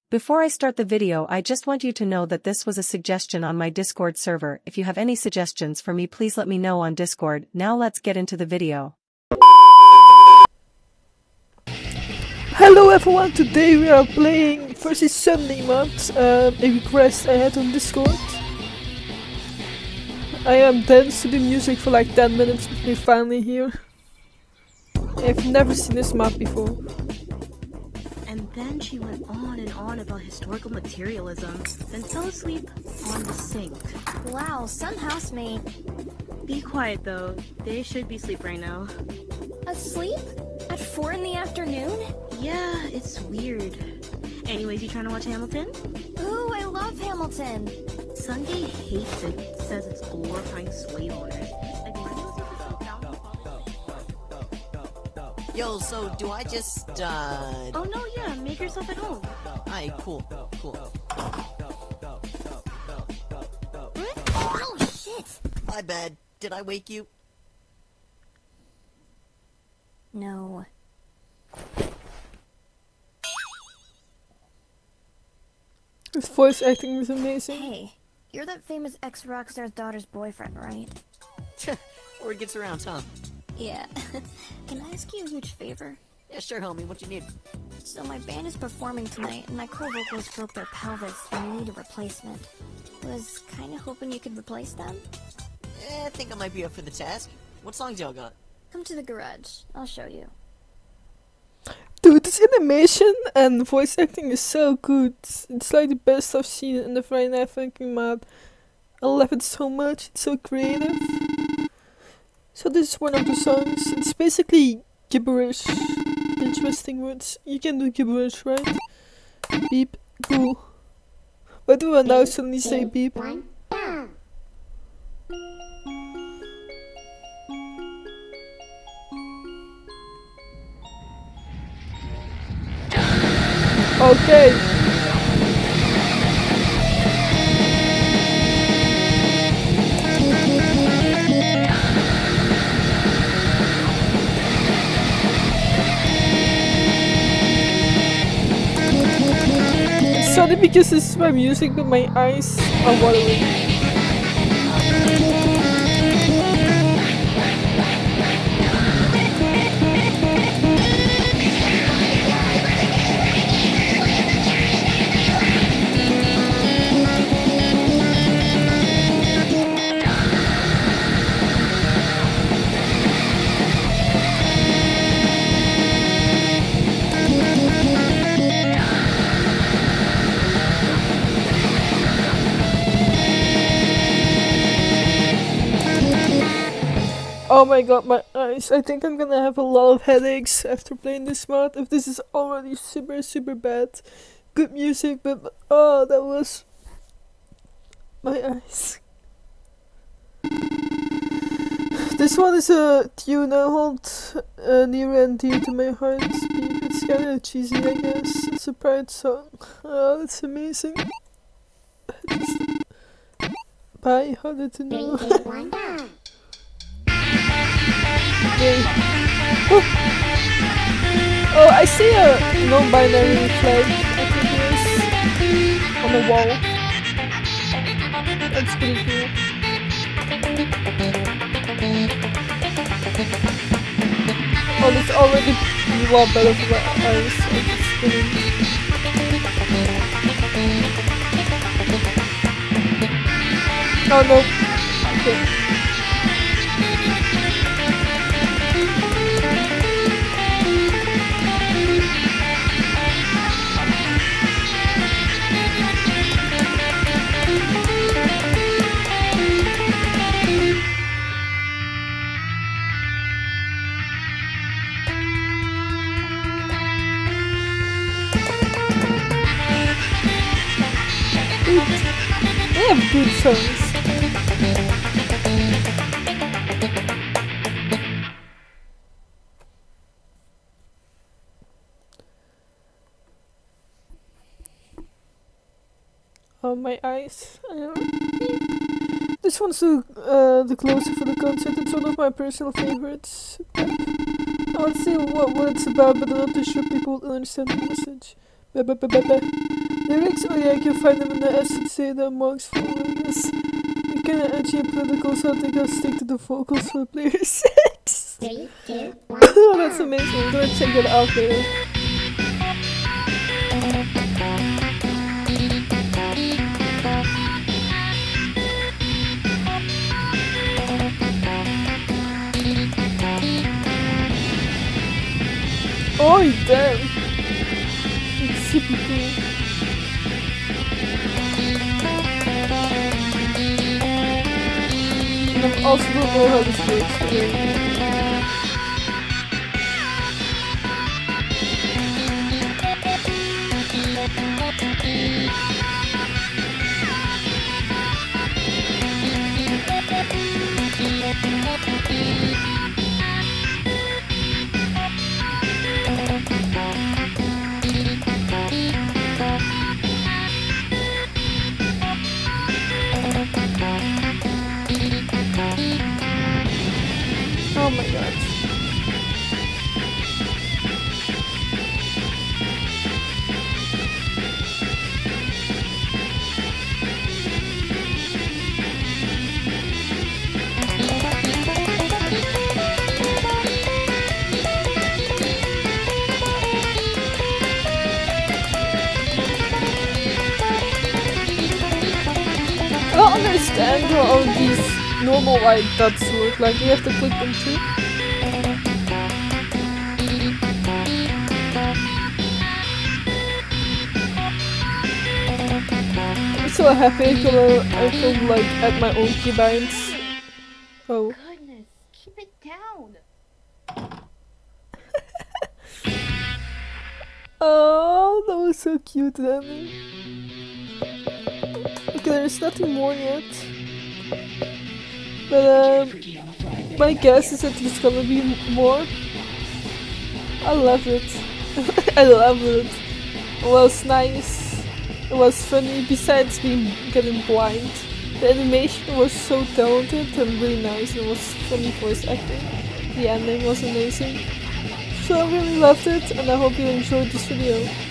Before I start the video, I just want you to know that this was a suggestion on my Discord server. If you have any suggestions for me, please let me know on Discord. Now let's get into the video. Hello everyone, today we are playing versus Sunday mod, a request I had on Discord. I am danced to the music for like 10 minutes but we're finally here. I've never seen this map before. And then she went on and on about historical materialism, then fell asleep on the sink. Wow, some housemate. Be quiet though, they should be asleep right now. Asleep? At 4 in the afternoon? Yeah, it's weird. Anyways, you trying to watch Hamilton? Ooh, I love Hamilton. Sunday hates it, says it's glorifying slave owners. Yo, so do I just, Oh no, yeah, make yourself at home. Alright, cool. Oh, shit! My bad. Did I wake you? No. His voice acting is amazing. Hey, you're that famous ex-rockstar's daughter's boyfriend, right? Word gets around, huh? Yeah. Can I ask you a huge favor? Yeah, sure, homie. What you need? So my band is performing tonight, and my co-vocals broke their pelvis, and we need a replacement. Was kinda hoping you could replace them? I think I might be up for the task. What songs y'all got? Come to the garage. I'll show you. Dude, this animation and voice acting is so good. It's like the best I've seen in the Friday Night Funkin' mod. I love it so much, it's so creative. So this is one of the songs. It's basically gibberish. Interesting words. You can do gibberish, right? Beep. Cool. Why do I now suddenly say beep? Okay. It's funny because this is my music but my eyes are watering. Oh my god, my eyes. I think I'm gonna have a lot of headaches after playing this mod. If this is already super bad. Good music, but oh, that was my eyes. This one is a tune I hold near and dear to my heart. It's kinda cheesy, I guess. It's a pride song. Oh, that's amazing. Bye, how did you know? Oh, I see a non-binary flag, I think it is, on the wall. That's pretty cool. Oh, it's already a lot better for my eyes. I'm just kidding. Oh no. Okay. They have good songs. Oh, my eyes. This one's the closer for the concert. It's one of my personal favorites. I want to see what it's about, but I'm not too sure people will understand the message. Lyrics? Oh yeah, you can find them in the SCC, the Monks forum. Yes. They're kinda edgy and political, so I think I'll stick to the vocals for player 6. 3, 2, 1. Oh, that's amazing. I'm gonna check that out later. Oh damn! It's super cool. And I also don't know how this works today. Oh my god. I don't understand how all these normal white dots work, like you have to click them too. I'm so happy I could like add my own keybinds. Oh. Goodness, keep it down. Oh, that was so cute, Danny. Okay, there's nothing more yet. But my guess is that there's gonna be more. I love it. I love it. It was nice. It was funny. Besides getting blind, the animation was so talented and really nice. It was funny voice acting. The ending was amazing. So I really loved it, and I hope you enjoyed this video.